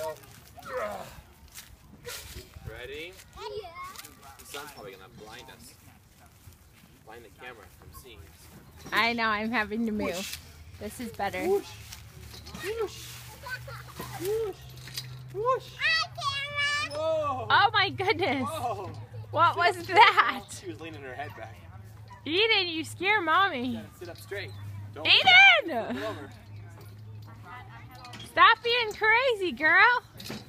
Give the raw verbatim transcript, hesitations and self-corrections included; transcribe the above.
go. Ready? Yeah. The sun's probably gonna blind us. Blind the camera from seeing us. I know, I'm having to move. Whoosh. This is better. Whoosh. Whoosh. Whoosh. Whoosh. Whoa. Oh my goodness. Whoa. What Sit was up straight. that? She was leaning her head back. Eden, you scare mommy. You gotta sit up straight. Don't Eden! Pull over. Stop being crazy, girl.